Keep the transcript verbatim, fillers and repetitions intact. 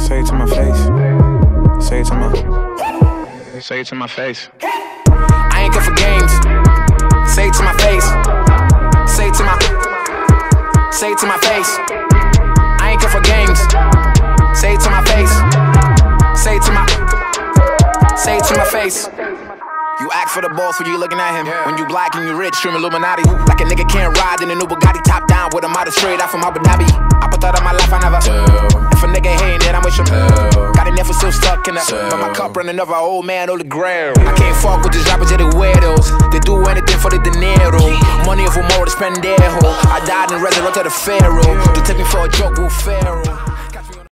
Say it to my face. Say it to my. Say it to my face. I ain't good for games. Say it to my face. Say it to my. Say it to my face. I ain't good for games. Say it to my face. Say it to my. Say it to my face. You act for the boss when you looking at him. Yeah. When you black and you rich, stream Illuminati. Like a nigga can't ride in a new Bugatti, top down with a model straight out from Abu Dhabi. I put that on my life, I never tell. If a nigga hating, then I'm with him. Tell. Got a nephew still stuck in the But my cup running over, old man, on the ground. I can't fuck with these rappers, they the weirdos. They do anything for the dinero. Money for more to spend their hoe. I died and resurrected the pharaoh. They took me for a joke with Pharaoh.